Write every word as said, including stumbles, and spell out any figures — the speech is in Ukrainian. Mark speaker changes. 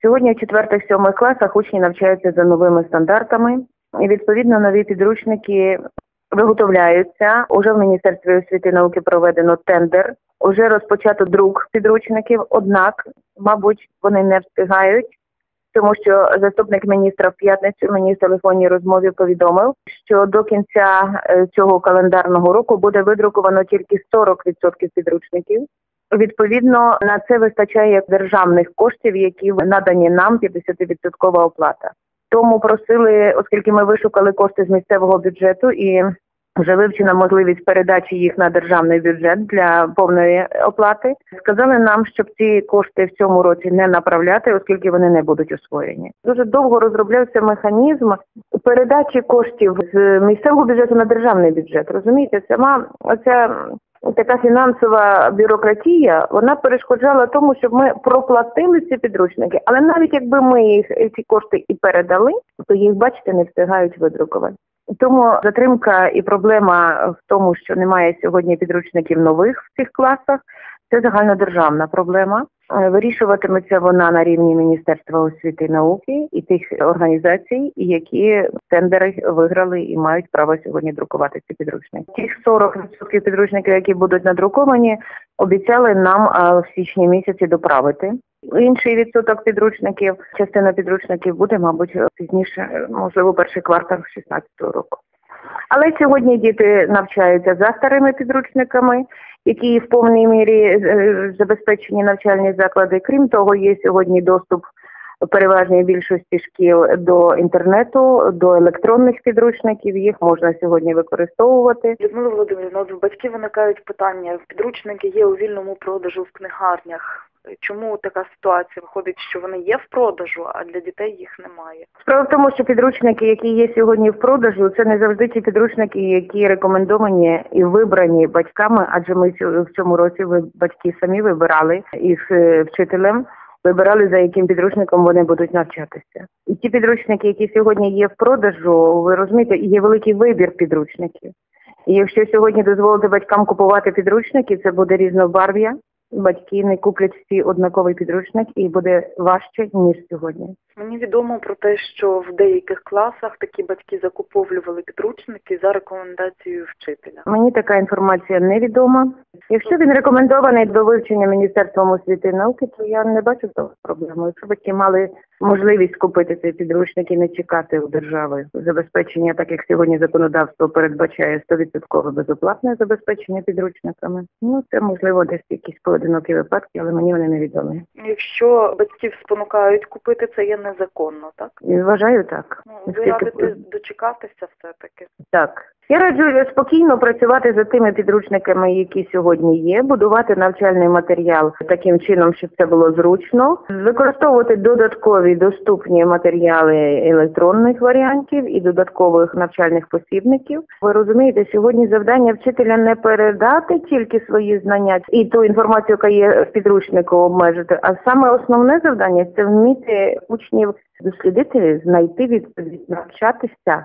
Speaker 1: Сьогодні в четвертих-сьомих класах учні навчаються за новими стандартами. І, відповідно, нові підручники виготовляються. Уже в Міністерстві освіти і науки проведено тендер. Уже розпочато друк підручників, однак, мабуть, вони не встигають, тому що заступник міністра в п'ятницю мені в телефонній розмові повідомив, що до кінця цього календарного року буде видруковано тільки сорок відсотків підручників. Відповідно, на це вистачає державних коштів, які надані нам, п'ятдесятивідсоткова оплата. Тому просили, оскільки ми вишукали кошти з місцевого бюджету і вже вивчена можливість передачі їх на державний бюджет для повної оплати, сказали нам, щоб ці кошти в цьому році не направляти, оскільки вони не будуть освоєні. Дуже довго розроблявся механізм передачі коштів з місцевого бюджету на державний бюджет. Розумієте, сама оця така фінансова бюрократія, вона перешкоджала тому, щоб ми проплатили ці підручники. Але навіть якби ми їх, ці кошти і передали, то їх, бачите, не встигають видрукувати. Тому затримка і проблема в тому, що немає сьогодні підручників нових в цих класах, це загальнодержавна проблема. Вирішуватиметься вона на рівні Міністерства освіти і науки і тих організацій, які тендери виграли і мають право сьогодні друкувати ці підручники. Тих сорок відсотків підручників, які будуть надруковані, обіцяли нам в січні місяці доправити. Інший відсоток підручників, частина підручників буде, мабуть, пізніше, можливо, перший квартал шістнадцятого року. Але сьогодні діти навчаються за старими підручниками, які в повній мірі забезпечені навчальні заклади. Крім того, є сьогодні доступ в переважній більшості шкіл до інтернету, до електронних підручників. Їх можна сьогодні використовувати.
Speaker 2: Людмила Володимирівна, от в батьків виникають питання. Підручники є у вільному продажу в книгарнях. Чому така ситуація? Виходить, що вони є в продажу, а для дітей їх немає?
Speaker 1: Справа в тому, що підручники, які є сьогодні в продажу, це не завжди ті підручники, які рекомендовані і вибрані батьками, адже ми в цьому році батьки самі вибирали їх вчителем, вибирали, за яким підручником вони будуть навчатися. І ті підручники, які сьогодні є в продажу, ви розумієте, є великий вибір підручників. І якщо сьогодні дозволити батькам купувати підручники, це буде різнобарв'я. Батьки не куплять всі однаковий підручник і буде важче, ніж сьогодні.
Speaker 2: Мені відомо про те, що в деяких класах такі батьки закуповували підручники за рекомендацією вчителя.
Speaker 1: Мені така інформація невідома. Якщо він рекомендований до вивчення Міністерством освіти і науки, то я не бачу того проблеми. Якщо батьки мали можливість купити цей підручник і не чекати у держави забезпечення, так як сьогодні законодавство передбачає сто відсотків безоплатне забезпечення підручниками, ну це можливо десь якісь поодинокі випадки, але мені вони невідомі.
Speaker 2: Якщо батьків спонукають купити, це є незаконно, так?
Speaker 1: Вважаю так.
Speaker 2: Ну, ви радите дочекатися все-таки?
Speaker 1: Так. Я раджу спокійно працювати за тими підручниками, які сьогодні є, будувати навчальний матеріал таким чином, щоб це було зручно, використовувати додаткові доступні матеріали електронних варіантів і додаткових навчальних посібників. Ви розумієте, сьогодні завдання вчителя не передати тільки свої знання і ту інформацію, яка є в підручнику, обмежити, а саме основне завдання – це вміти учнів дослідити, знайти відповідь, навчатися.